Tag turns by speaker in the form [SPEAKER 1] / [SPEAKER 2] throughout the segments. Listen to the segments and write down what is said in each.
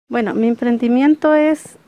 [SPEAKER 1] Bueno, mi emprendimiento es,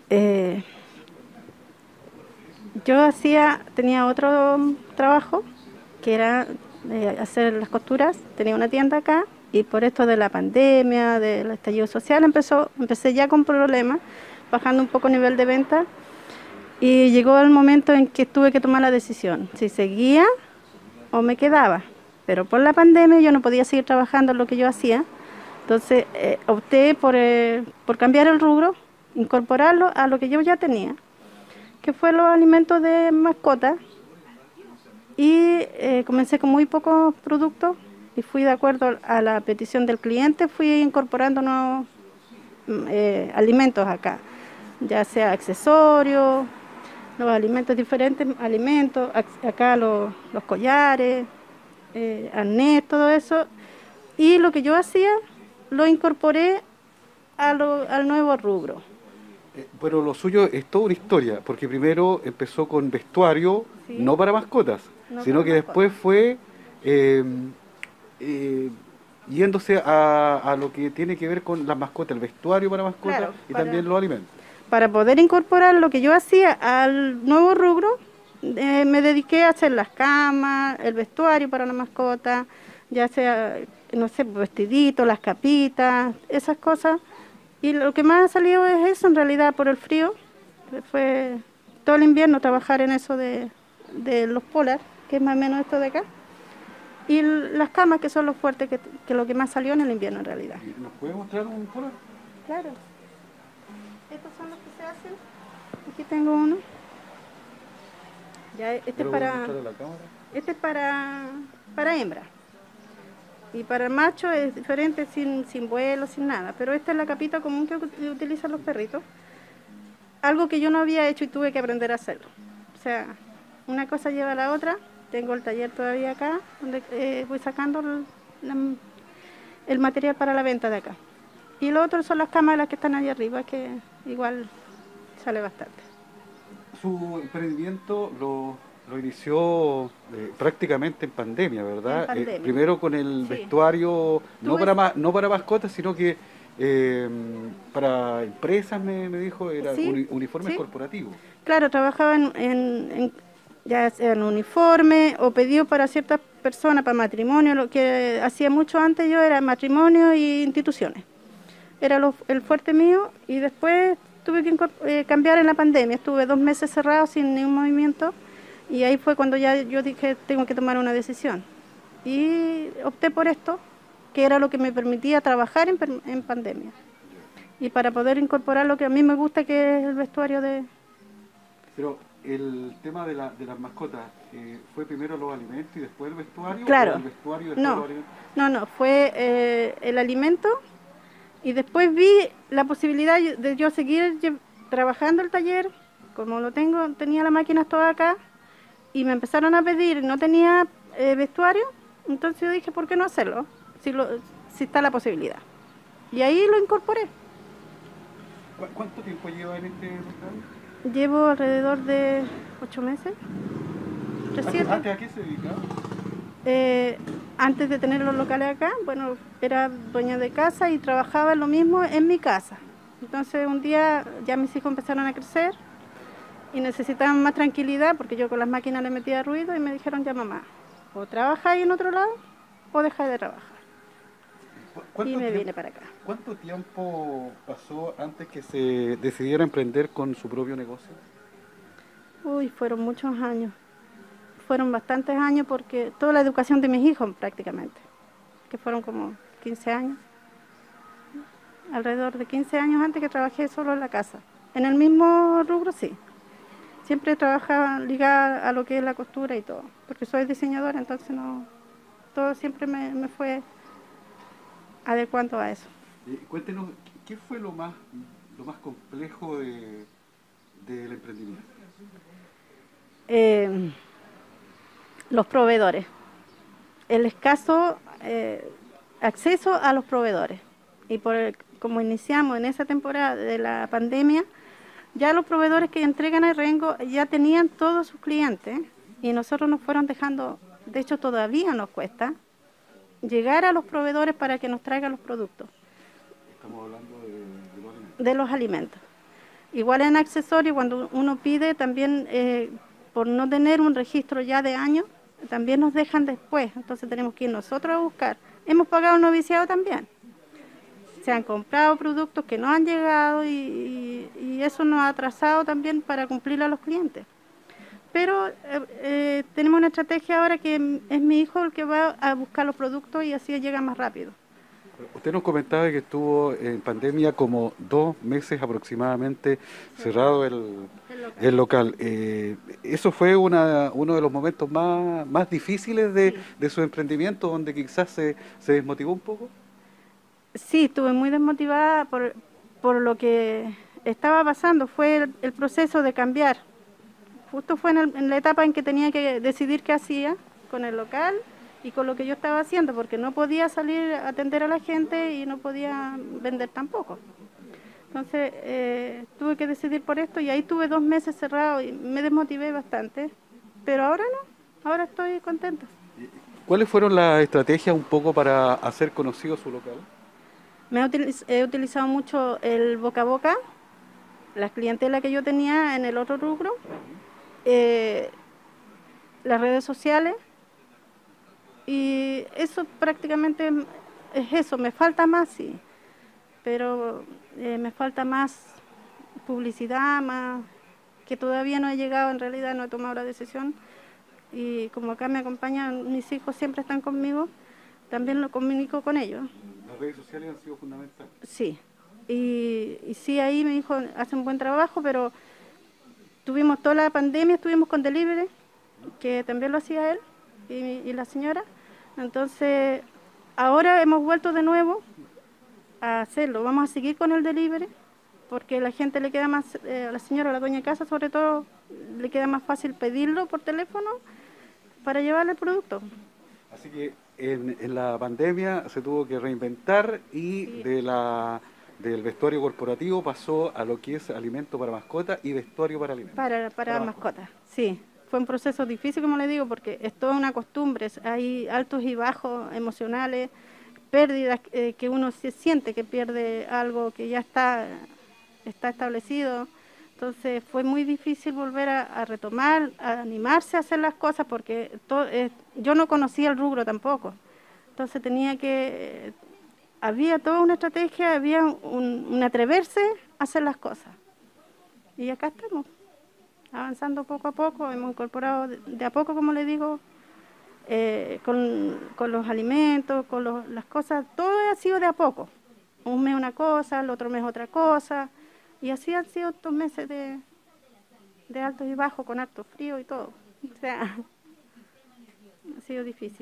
[SPEAKER 1] tenía otro trabajo que era hacer las costuras, tenía una tienda acá y por esto de la pandemia, del estallido social, empecé ya con problemas, bajando un poco el nivel de venta y llegó el momento en que tuve que tomar la decisión, si seguía o me quedaba, pero por la pandemia yo no podía seguir trabajando en lo que yo hacía. Entonces opté por cambiar el rubro, incorporarlo a lo que yo ya tenía, que fue los alimentos de mascota. Y comencé con muy pocos productos y fui de acuerdo a la petición del cliente, fui incorporando nuevos alimentos acá, ya sea accesorios, los alimentos, diferentes alimentos, acá los collares, arnés, todo eso. Y lo que yo hacía lo incorporé al nuevo rubro.
[SPEAKER 2] Bueno, lo suyo es toda una historia, porque primero empezó con vestuario,
[SPEAKER 1] ¿Sí?
[SPEAKER 2] no para mascotas,
[SPEAKER 1] No para
[SPEAKER 2] sino que
[SPEAKER 1] mascotas.
[SPEAKER 2] después fue eh, eh, yéndose a lo que tiene que ver con las mascotas, el vestuario para mascotas
[SPEAKER 1] Claro,
[SPEAKER 2] y también los alimentos.
[SPEAKER 1] para poder incorporar lo que yo hacía al nuevo rubro, me dediqué a hacer las camas, el vestuario para la mascota, ya sea, no sé, vestiditos, las capitas, esas cosas. Y lo que más ha salido es eso, en realidad, por el frío. Fue todo el invierno trabajar en eso de los polar, que es más o menos esto de acá. Y las camas, que son los fuertes, que lo que más salió en el invierno, en realidad.
[SPEAKER 2] ¿Nos puede mostrar un polar?
[SPEAKER 1] Claro, estos son los que se hacen. Aquí tengo uno. Ya,
[SPEAKER 2] ¿Pero puede mostrar a la cámara?
[SPEAKER 1] este es para hembra. Y para el macho es diferente, sin vuelo, sin nada. Pero esta es la capita común que utilizan los perritos. Algo que yo no había hecho y tuve que aprender a hacerlo. O sea, una cosa lleva a la otra. Tengo el taller todavía acá, donde voy sacando la- el material para la venta de acá. Y lo otro son las cámaras que están allá arriba, que igual sale bastante.
[SPEAKER 2] Su emprendimiento lo inició prácticamente en pandemia,
[SPEAKER 1] En
[SPEAKER 2] ¿verdad?
[SPEAKER 1] pandemia.
[SPEAKER 2] Primero con el
[SPEAKER 1] Sí.
[SPEAKER 2] vestuario,
[SPEAKER 1] Tuve,
[SPEAKER 2] no para mascotas, sino que eh, para empresas, me dijo, era
[SPEAKER 1] sí,
[SPEAKER 2] uniformes
[SPEAKER 1] sí.
[SPEAKER 2] corporativos.
[SPEAKER 1] Claro, trabajaba ya sea en uniforme o pedido para ciertas personas, para matrimonio. Lo que hacía mucho antes yo era matrimonio y instituciones. Era el fuerte mío y después tuve que cambiar en la pandemia. Estuve 2 meses cerrado sin ningún movimiento y ahí fue cuando ya yo dije tengo que tomar una decisión. Y opté por esto, que era lo que me permitía trabajar en pandemia. Y para poder incorporar lo que a mí me gusta, que es el vestuario de...
[SPEAKER 2] Pero el tema de las mascotas, ¿fue primero los alimentos y después el vestuario o
[SPEAKER 1] Claro,
[SPEAKER 2] el vestuario y después los
[SPEAKER 1] no,
[SPEAKER 2] alimentos?
[SPEAKER 1] no, fue el alimento y después vi la posibilidad de yo seguir trabajando el taller, como tenía las máquinas todas acá y me empezaron a pedir, no tenía vestuario, entonces yo dije, ¿por qué no hacerlo? Si, si está la posibilidad. Y ahí lo incorporé.
[SPEAKER 2] ¿Cuánto tiempo lleva en este local?
[SPEAKER 1] Llevo alrededor de 8 meses, entre siete.
[SPEAKER 2] ¿Antes a qué se dedicaba?
[SPEAKER 1] Eh, Antes de tener los locales acá, bueno, era dueña de casa y trabajaba en lo mismo en mi casa. Entonces un día ya mis hijos empezaron a crecer y necesitaban más tranquilidad porque yo con las máquinas les metía ruido y me dijeron ya mamá, o trabajáis en otro lado o dejáis de trabajar. Y
[SPEAKER 2] ¿Cuánto
[SPEAKER 1] me
[SPEAKER 2] tiempo,
[SPEAKER 1] vine para acá.
[SPEAKER 2] cuánto tiempo pasó antes que se decidiera emprender con su propio negocio?
[SPEAKER 1] Uy, fueron muchos años. Fueron bastantes años porque toda la educación de mis hijos prácticamente, que fueron como 15 años. Alrededor de 15 años antes que trabajé solo en la casa. En el mismo rubro, sí. Siempre trabajaba ligada a lo que es la costura y todo, porque soy diseñadora, entonces no, todo siempre me fue adecuando a eso.
[SPEAKER 2] Cuéntenos, ¿qué fue lo más complejo del emprendimiento?
[SPEAKER 1] Eh, los proveedores, el escaso acceso a los proveedores. Y como iniciamos en esa temporada de la pandemia, ya los proveedores que entregan a Rengo ya tenían todos sus clientes y nosotros nos fueron dejando, de hecho todavía nos cuesta, llegar a los proveedores para que nos traigan los productos.
[SPEAKER 2] Estamos hablando de los alimentos.
[SPEAKER 1] de los alimentos. Igual en accesorios, cuando uno pide también, por no tener un registro ya de años, también nos dejan después, entonces tenemos que ir nosotros a buscar. Hemos pagado un noviciado también. Se han comprado productos que no han llegado y eso nos ha atrasado también para cumplirle a los clientes. Pero tenemos una estrategia ahora que es mi hijo el que va a buscar los productos y así llega más rápido.
[SPEAKER 2] Usted nos comentaba que estuvo en pandemia como 2 meses aproximadamente cerrado el local. ¿Eso fue uno de los momentos más difíciles de su emprendimiento, donde quizás se desmotivó un poco?
[SPEAKER 1] Sí, estuve muy desmotivada por lo que estaba pasando. Fue el proceso de cambiar. Justo fue en la etapa en que tenía que decidir qué hacía con el local y con lo que yo estaba haciendo, porque no podía salir a atender a la gente y no podía vender tampoco. Entonces tuve que decidir por esto y ahí tuve 2 meses cerrado y me desmotivé bastante, pero ahora no, ahora estoy contenta.
[SPEAKER 2] ¿Cuáles fueron las estrategias un poco para hacer conocido su local?
[SPEAKER 1] He utilizado mucho el boca a boca, la clientela que yo tenía en el otro rubro, eh, las redes sociales y eso prácticamente es eso, me falta más, sí, pero me falta más publicidad, más que todavía no he llegado, en realidad no he tomado la decisión y como acá me acompañan mis hijos, siempre están conmigo, también lo comunico con ellos.
[SPEAKER 2] Las redes sociales han sido fundamentales.
[SPEAKER 1] Sí, y sí, ahí mi hijo hace un buen trabajo, pero tuvimos toda la pandemia, estuvimos con delivery, que también lo hacía él y la señora. Entonces, ahora hemos vuelto de nuevo a hacerlo. Vamos a seguir con el delivery, porque a la gente le queda más, a la señora, a la dueña de casa sobre todo, le queda más fácil pedirlo por teléfono para llevarle el producto.
[SPEAKER 2] Así que en la pandemia se tuvo que reinventar y
[SPEAKER 1] Sí.
[SPEAKER 2] del vestuario corporativo pasó a lo que es alimento para mascotas y vestuario para alimentos.
[SPEAKER 1] Para mascotas, sí. Fue un proceso difícil, como le digo, porque es toda una costumbre. Hay altos y bajos emocionales, pérdidas que uno se siente que pierde algo que ya está establecido. Entonces fue muy difícil volver a retomar, a animarse a hacer las cosas, porque yo no conocía el rubro tampoco. Entonces había toda una estrategia, había un atreverse a hacer las cosas. Y acá estamos, avanzando poco a poco, hemos incorporado de a poco, como le digo, con los alimentos, las cosas, todo ha sido de a poco. Un mes una cosa, el otro mes otra cosa, y así han sido estos meses de altos y bajos, con harto frío y todo. O sea, ha sido difícil.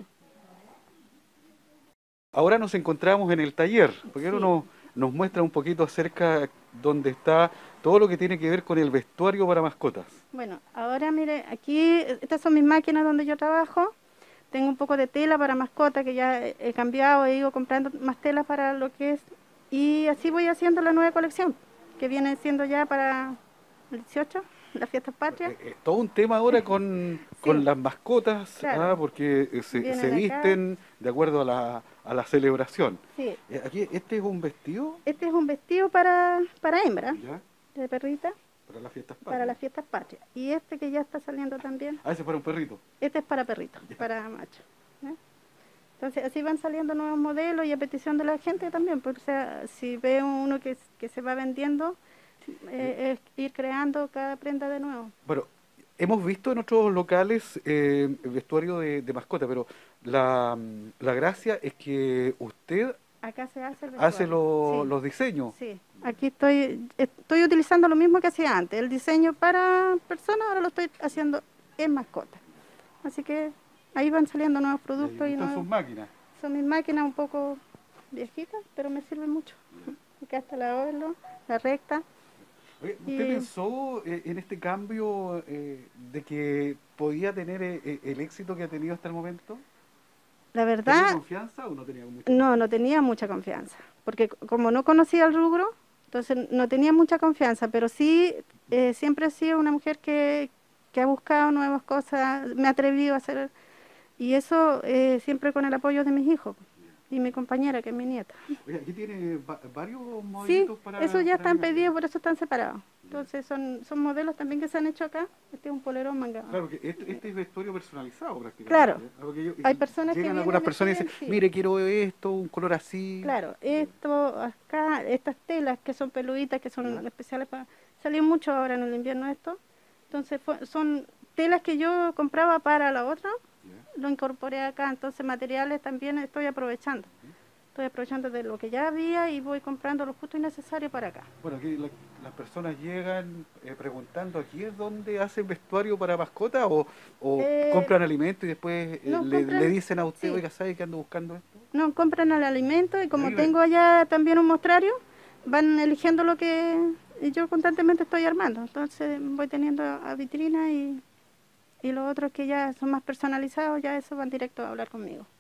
[SPEAKER 2] Ahora nos encontramos en el taller, porque ahora
[SPEAKER 1] Sí.
[SPEAKER 2] nos muestra un poquito acerca donde está todo lo que tiene que ver con el vestuario para mascotas.
[SPEAKER 1] Bueno, ahora mire, aquí estas son mis máquinas donde yo trabajo. Tengo un poco de tela para mascota que ya he cambiado, he ido comprando más tela para lo que es. Y así voy haciendo la nueva colección, que viene siendo ya para el 18, las fiestas patrias.
[SPEAKER 2] Es todo un tema ahora con
[SPEAKER 1] Sí,
[SPEAKER 2] las mascotas,
[SPEAKER 1] claro,
[SPEAKER 2] porque se
[SPEAKER 1] vienen acá.
[SPEAKER 2] visten de acuerdo a la celebración.
[SPEAKER 1] Sí,
[SPEAKER 2] Aquí, este es un vestido,
[SPEAKER 1] este es un vestido para hembra,
[SPEAKER 2] ¿ya?
[SPEAKER 1] de perrita,
[SPEAKER 2] Para las fiestas
[SPEAKER 1] para
[SPEAKER 2] patrias.
[SPEAKER 1] las fiestas patrias. Y este que ya está saliendo también,
[SPEAKER 2] Ah, ese para un perrito.
[SPEAKER 1] este es para perrito, para macho. ¿Eh? Entonces así van saliendo nuevos modelos y a petición de la gente también, porque o sea, si ve uno que se va vendiendo, es ir creando cada prenda de nuevo.
[SPEAKER 2] Bueno, hemos visto en otros locales vestuario de mascota, pero la gracia es que usted
[SPEAKER 1] Acá se hace el
[SPEAKER 2] hace
[SPEAKER 1] vestuario. Sí,
[SPEAKER 2] los diseños.
[SPEAKER 1] sí. Aquí estoy utilizando lo mismo que hacía antes. El diseño para personas ahora lo estoy haciendo en mascota. Así que ahí van saliendo nuevos
[SPEAKER 2] Y ahí
[SPEAKER 1] productos y
[SPEAKER 2] están sus
[SPEAKER 1] nuevos.
[SPEAKER 2] máquinas.
[SPEAKER 1] Son mis máquinas un poco viejitas, pero me sirven mucho. Acá está la Orlo, la recta.
[SPEAKER 2] Oye, ¿usted
[SPEAKER 1] Y
[SPEAKER 2] pensó en este cambio de que podía tener el éxito que ha tenido hasta el momento?
[SPEAKER 1] la
[SPEAKER 2] ¿Tenía
[SPEAKER 1] verdad,
[SPEAKER 2] confianza o no tenía mucha
[SPEAKER 1] no tenía mucha confianza, porque como no conocía el rubro, entonces no tenía mucha confianza, pero sí siempre he sido una mujer que ha buscado nuevas cosas, me ha atrevido a hacer, y eso siempre con el apoyo de mis hijos. y mi compañera, que es mi nieta.
[SPEAKER 2] Oye, aquí tiene varios
[SPEAKER 1] Sí,
[SPEAKER 2] modelitos para...
[SPEAKER 1] esos ya están
[SPEAKER 2] animales.
[SPEAKER 1] pedidos, por eso están separados. Entonces son modelos también que se han hecho acá. Este es un polerón mangado.
[SPEAKER 2] Claro, que este es vestuario personalizado prácticamente.
[SPEAKER 1] Claro,
[SPEAKER 2] ¿Eh? Porque
[SPEAKER 1] hay personas que
[SPEAKER 2] llegan
[SPEAKER 1] vienen
[SPEAKER 2] algunas
[SPEAKER 1] y
[SPEAKER 2] personas y
[SPEAKER 1] piden,
[SPEAKER 2] dicen,
[SPEAKER 1] sí.
[SPEAKER 2] mire, quiero esto, un color así.
[SPEAKER 1] Claro, esto acá, estas telas que son peluditas, que son
[SPEAKER 2] ¿Ya?
[SPEAKER 1] especiales para... Salió mucho ahora en el invierno esto. Entonces son telas que yo compraba para la otra,
[SPEAKER 2] ¿Ya?
[SPEAKER 1] lo incorporé acá. Entonces materiales también estoy aprovechando. Estoy aprovechando de lo que ya había y voy comprando lo justo y necesario para acá.
[SPEAKER 2] Bueno, aquí las personas llegan preguntando, ¿aquí es donde hacen vestuario para mascota o
[SPEAKER 1] Eh,
[SPEAKER 2] compran alimento y después
[SPEAKER 1] no
[SPEAKER 2] le
[SPEAKER 1] compran,
[SPEAKER 2] dicen a usted,
[SPEAKER 1] sí,
[SPEAKER 2] oiga, ¿sabe que ando buscando esto?
[SPEAKER 1] no compran el alimento y
[SPEAKER 2] Y
[SPEAKER 1] como
[SPEAKER 2] ahí ven.
[SPEAKER 1] tengo allá también un mostrario, van eligiendo lo que yo constantemente estoy armando. Entonces voy teniendo a vitrina y los otros que ya son más personalizados, ya eso van directo a hablar conmigo.